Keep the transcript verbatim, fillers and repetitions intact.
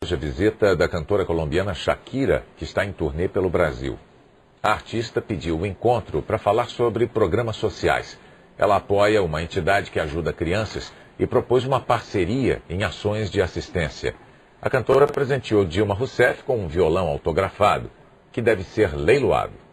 hoje a visita da cantora colombiana Shakira, que está em turnê pelo Brasil. A artista pediu o encontro para falar sobre programas sociais. Ela apoia uma entidade que ajuda crianças e propôs uma parceria em ações de assistência. A cantora presenteou Dilma Rousseff com um violão autografado, que deve ser leiloado.